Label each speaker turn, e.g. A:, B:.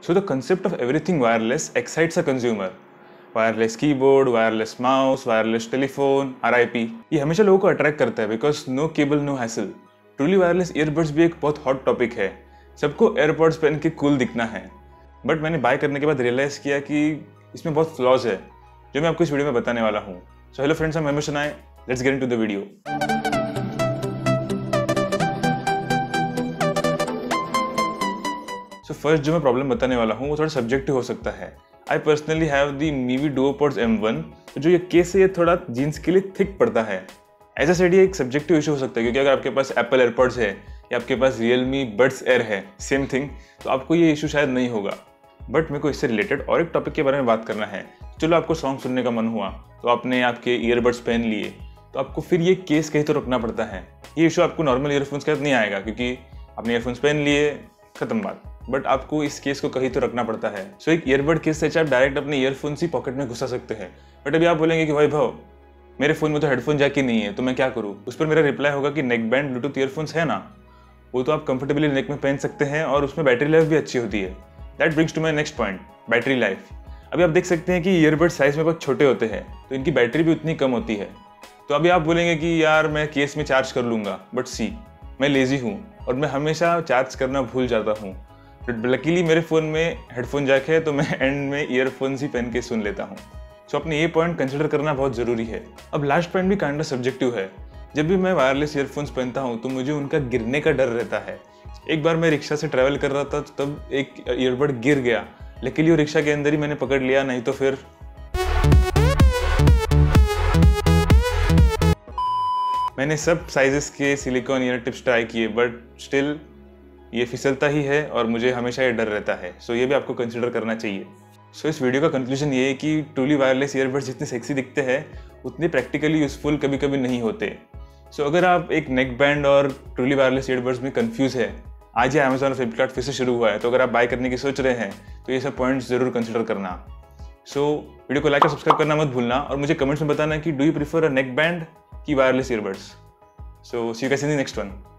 A: So the concept of everything wireless excites a consumer. Wireless keyboard, wireless mouse, wireless telephone, RIP, ये हमेशा लोगों को attract करता है because no cable no hassle. Truly wireless earbuds भी एक बहुत हॉट टॉपिक है। सबको एयरपॉड्स पहन के कूल दिखना है, बट मैंने बाय करने के बाद रियलाइज़ किया कि इसमें बहुत फ्लॉज है जो मैं आपको इस वीडियो में बताने वाला हूँ। So hello friends, I am Hemant Shanay, let's get into the video. So first जो मैं प्रॉब्लम बताने वाला हूँ वो थोड़ा सब्जेक्टिव हो सकता है। I personally have the Mivi DuoPods M1, जो ये केस है ये थोड़ा जीन्स के लिए थिक पड़ता है। ऐसा सेड ये एक सब्जेक्टिव इशू हो सकता है, क्योंकि अगर आपके पास एप्पल एयरपॉड्स है या आपके पास रियलमी बड्स एयर है, सेम थिंग, तो आपको ये इशू शायद नहीं होगा। बट मेरे को इससे रिलेटेड और एक टॉपिक के बारे में बात करना है। चलो आपको सॉन्ग सुनने का मन हुआ तो आपने आपके ईयरबड्स पहन लिए, तो आपको फिर ये केस कहीं तो रखना पड़ता है। ये इशू आपको नॉर्मल ईयरफोन्स के साथ नहीं आएगा, क्योंकि आपने ईयरफोन्स पहन लिए, खत्म बात। बट आपको इस केस को कहीं तो रखना पड़ता है। सो एक ईयरबड केस से आप डायरेक्ट अपने ईयरफोन्स ही पॉकेट में घुसा सकते हैं। बट अभी आप बोलेंगे कि भाई भाव, मेरे फ़ोन में तो हेडफोन जैक ही नहीं है, तो मैं क्या करूँ? उस पर मेरा रिप्लाई होगा कि नेक बैंड ब्लूटूथ ईयरफोन्स है ना, वो तो आप कंफर्टेबली नेक में पहन सकते हैं और उसमें बैटरी लाइफ भी अच्छी होती है। That brings to my next point, battery life. अभी आप देख सकते हैं कि ईयरबड साइज में बहुत छोटे होते हैं, तो इनकी बैटरी भी उतनी कम होती है। तो अभी आप बोलेंगे कि यार मैं केस में चार्ज कर लूँगा, बट सी, मैं लेजी हूँ और मैं हमेशा चार्ज करना भूल जाता हूँ। बट लकीली मेरे फ़ोन में हेडफोन जैक है, तो मैं एंड में ईयरफोन्स ही पहन के सुन लेता हूँ। सो अपने ये पॉइंट कंसिडर करना बहुत ज़रूरी है। अब लास्ट पॉइंट भी काइंड ऑफ सब्जेक्टिव है। जब भी मैं वायरलेस ईयरफोन्स पहनता हूँ तो मुझे उनका गिरने का डर रहता है। एक बार मैं रिक्शा से ट्रैवल कर रहा था, तो तब एक ईयरबड गिर गया। लकीली वो रिक्शा के अंदर ही मैंने पकड़ लिया, नहीं तो फिर मैंने सब साइजेस के सिलिकॉन ईयर टिप्स ट्राई किए, बट स्टिल ये फिसलता ही है और मुझे हमेशा ये डर रहता है। सो ये भी आपको कंसिडर करना चाहिए। सो इस वीडियो का कंक्लूजन ये है कि ट्रूली वायरलेस ईयरबड्स जितने सेक्सी दिखते हैं उतने प्रैक्टिकली यूजफुल कभी कभी नहीं होते। सो अगर आप एक नेक बैंड और ट्रूली वायरलेस ईयरबड्स में कंफ्यूज है, आज ही अमेजॉन और फ्लिपकार्ट फिर से शुरू हुआ है, तो अगर आप बाय करने की सोच रहे हैं तो ये सब पॉइंट्स जरूर कंसिडर करना। सो वीडियो को लाइक और सब्सक्राइब करना मत भूलना, और मुझे कमेंट्स में बताना कि do you prefer a neck band की wireless earbuds. So see you guys in the next one.